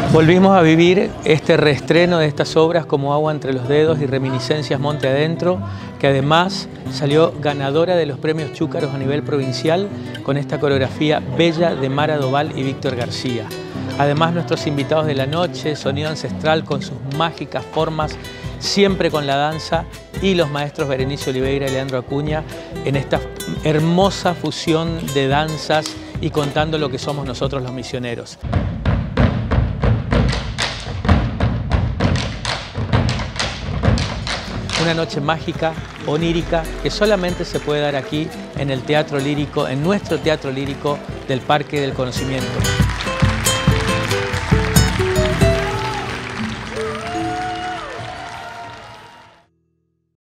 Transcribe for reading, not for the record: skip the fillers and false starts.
Volvimos a vivir este reestreno de estas obras como Agua entre los dedos y Reminiscencias Monte Adentro, que además salió ganadora de los premios Chúcaros a nivel provincial con esta coreografía bella de Mara Doval y Víctor García. Además, nuestros invitados de la noche, Sonido Ancestral con sus mágicas formas, siempre con la danza, y los maestros Berenice Oliveira y Leandro Acuña en esta hermosa fusión de danzas y contando lo que somos nosotros los misioneros. Una noche mágica, onírica, que solamente se puede dar aquí en el Teatro Lírico, en nuestro Teatro Lírico del Parque del Conocimiento.